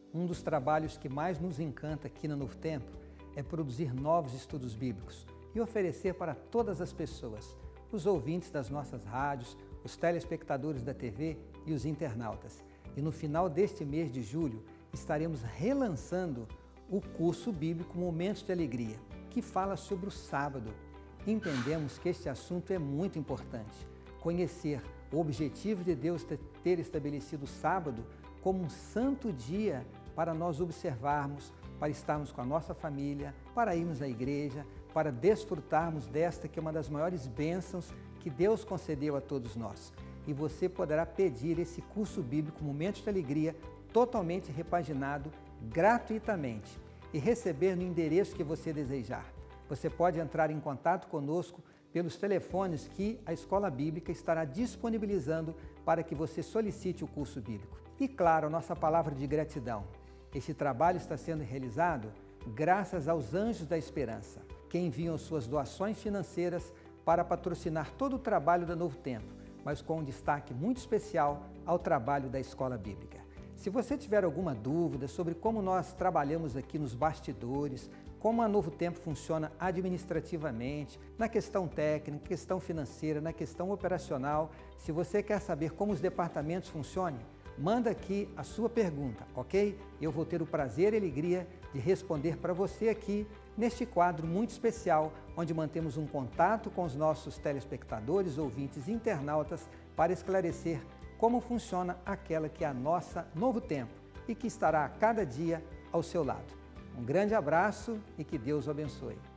Um dos trabalhos que mais nos encanta aqui na Novo Tempo é produzir novos estudos bíblicos e oferecer para todas as pessoas, os ouvintes das nossas rádios, os telespectadores da TV e os internautas. E no final deste mês de julho estaremos relançando o curso bíblico Momentos de Alegria, que fala sobre o sábado. Entendemos que este assunto é muito importante. Conhecer o objetivo de Deus ter estabelecido o sábado como um santo dia para nós observarmos, para estarmos com a nossa família, para irmos à igreja, para desfrutarmos desta que é uma das maiores bênçãos que Deus concedeu a todos nós. E você poderá pedir esse curso bíblico Momentos de Alegria totalmente repaginado, gratuitamente, e receber no endereço que você desejar. Você pode entrar em contato conosco pelos telefones que a Escola Bíblica estará disponibilizando para que você solicite o curso bíblico. E claro, a nossa palavra de gratidão. Este trabalho está sendo realizado graças aos Anjos da Esperança, que enviam suas doações financeiras para patrocinar todo o trabalho da Novo Tempo, mas com um destaque muito especial ao trabalho da Escola Bíblica. Se você tiver alguma dúvida sobre como nós trabalhamos aqui nos bastidores, como a Novo Tempo funciona administrativamente, na questão técnica, questão financeira, na questão operacional, se você quer saber como os departamentos funcionam, manda aqui a sua pergunta, ok? Eu vou ter o prazer e a alegria de responder para você aqui neste quadro muito especial, onde mantemos um contato com os nossos telespectadores, ouvintes e internautas para esclarecer como funciona aquela que é a nossa Novo Tempo e que estará a cada dia ao seu lado. Um grande abraço e que Deus o abençoe.